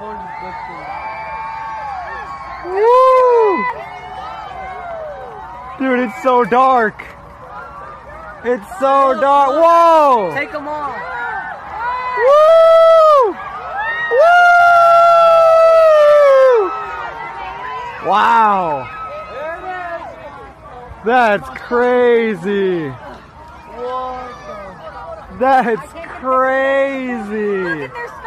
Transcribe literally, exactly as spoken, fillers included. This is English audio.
Woo! Dude, it's so dark. It's so dark. Whoa! Take them off. Woo! Woo! Wow! That's crazy. That's crazy.